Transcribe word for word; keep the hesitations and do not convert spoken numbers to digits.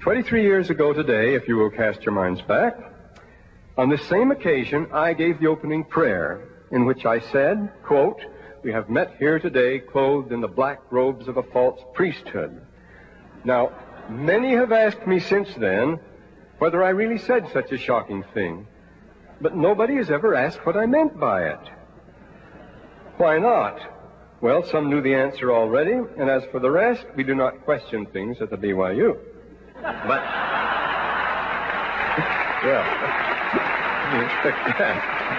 twenty-three years ago today, if you will cast your minds back, on this same occasion, I gave the opening prayer in which I said, quote, "We have met here today clothed in the black robes of a false priesthood." Now, many have asked me since then whether I really said such a shocking thing, but nobody has ever asked what I meant by it. Why not? Well, some knew the answer already, and as for the rest, we do not question things at the B Y U. But, well, you expect that.